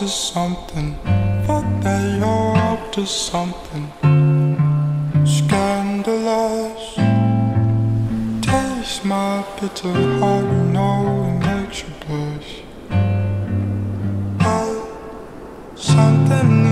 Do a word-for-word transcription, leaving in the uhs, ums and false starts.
to something. Fuck that you're up to something. Scandalous. Taste my bitter heart, you know it makes you blush. Oh, something